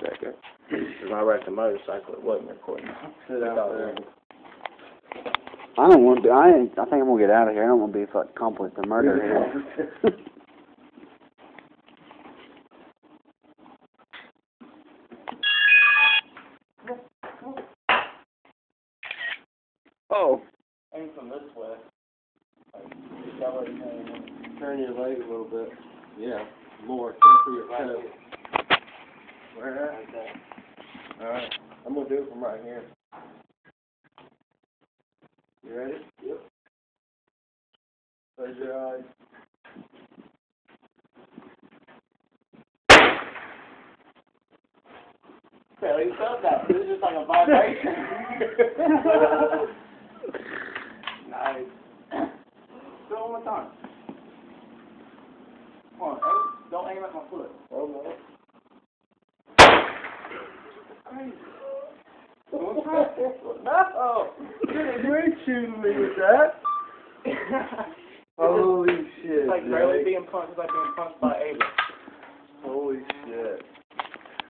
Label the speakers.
Speaker 1: second. Because when I wrecked the motorcycle, it wasn't recording.
Speaker 2: Sit out there.
Speaker 3: I don't want to. I think I'm gonna get out of here. I don't want to be a fucking accomplice to murder here. Oh.
Speaker 1: Aim from this way.
Speaker 2: Turn your leg a little bit. Yeah, more. Turn for your toe. Where at? Alright, I'm going to do it from right here. You ready? Yep. Close your eyes.
Speaker 1: Barely felt that. It was just like a vibration. Nice. Do it one more time. Come on, aim. Don't aim at my foot.
Speaker 2: Oh, no.
Speaker 1: Crazy.
Speaker 2: No! You ain't shooting me with that. Holy shit.
Speaker 1: It's like barely being punched. It's like being punched by Ava.
Speaker 2: Holy shit.